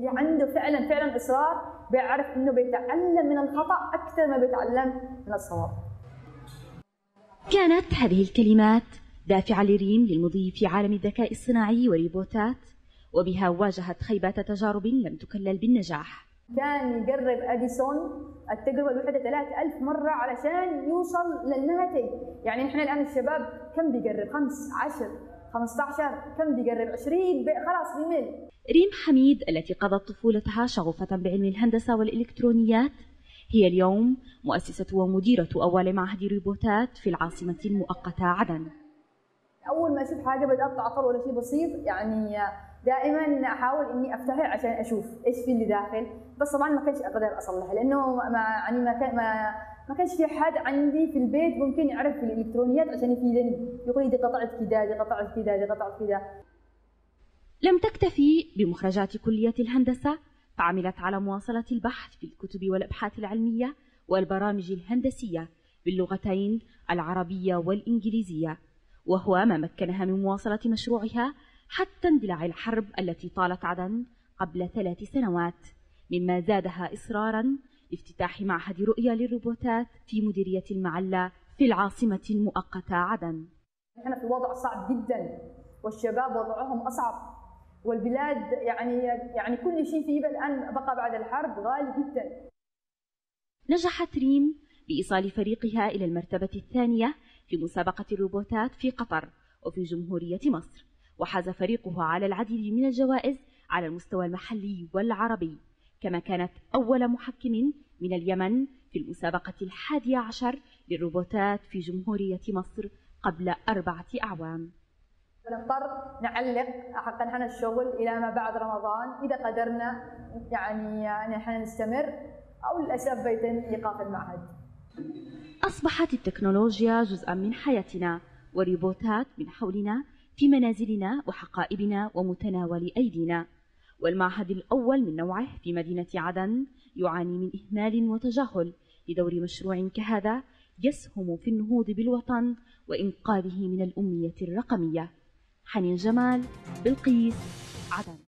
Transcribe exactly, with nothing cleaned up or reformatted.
اللي عنده فعلا فعلا اصرار بيعرف انه بيتعلم من الخطا اكثر ما بيتعلم من الصواب. كانت هذه الكلمات دافعة لريم للمضي في عالم الذكاء الصناعي والروبوتات، وبها واجهت خيبات تجارب لم تكلل بالنجاح. كان يجرب أديسون التجربة الواحدة ثلاثة ألف مرة علشان يوصل للناتج. يعني نحن الآن الشباب كم بيجرب؟ خمس، عشر، خمسة عشر، كم بيجرب؟ عشرين، خلاص بيمل. ريم حميد التي قضت طفولتها شغوفة بعلم الهندسة والإلكترونيات هي اليوم مؤسسة ومديرة أول معهد روبوتات في العاصمة المؤقتة عدن. أول ما أشوف حاجة بدأت تعطل ولا شيء بسيط، يعني دائما أحاول إني أفتحها عشان أشوف إيش في اللي داخل، بس طبعا ما كانش أقدر أصلحها لأنه ما يعني ما كان ما ما كانش في حد عندي في البيت ممكن يعرف في الإلكترونيات عشان يفيدني، يقول لي دي قطعة كذا، دي قطعة كذا، دي قطعة كذا. لم تكتفي بمخرجات كلية الهندسة، فعملت على مواصلة البحث في الكتب والأبحاث العلمية والبرامج الهندسية باللغتين العربية والإنجليزية، وهو ما مكنها من مواصلة مشروعها حتى اندلاع الحرب التي طالت عدن قبل ثلاث سنوات، مما زادها إصرارا لافتتاح معهد رؤية للروبوتات في مديرية المعلة في العاصمة المؤقتة عدن. نحن في وضع صعب جدا، والشباب وضعهم أصعب، والبلاد يعني يعني كل شيء فيه الآن بقى بعد الحرب غالي جدا. نجحت ريم بإيصال فريقها إلى المرتبة الثانية في مسابقة الروبوتات في قطر وفي جمهورية مصر، وحاز فريقها على العديد من الجوائز على المستوى المحلي والعربي، كما كانت أول محكم من اليمن في المسابقة الحادية عشر للروبوتات في جمهورية مصر قبل أربعة أعوام. نضطر نعلق حقا نحن الشغل إلى ما بعد رمضان إذا قدرنا، يعني نحن نستمر، أو للأسف بيتم إيقاف المعهد. أصبحت التكنولوجيا جزءا من حياتنا، والروبوتات من حولنا في منازلنا وحقائبنا ومتناول أيدينا، والمعهد الأول من نوعه في مدينة عدن يعاني من إهمال وتجاهل لدور مشروع كهذا يسهم في النهوض بالوطن وإنقاذه من الأمية الرقمية. حنين جمال، بلقيس، عدن.